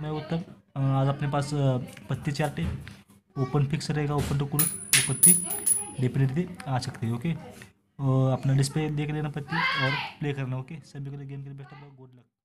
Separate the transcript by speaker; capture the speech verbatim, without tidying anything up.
Speaker 1: मैं उत्तर आज अपने पास अ, पत्ती चार्टे ओपन फिक्स रहेगा, ओपन टू क्लोज, वो पत्ती डेफिनेटली आ सकती है। ओके, और अपना डिस्प्ले देख लेना पत्ती और प्ले करना। ओके, सभी को गेम के लिए best of luck, good luck.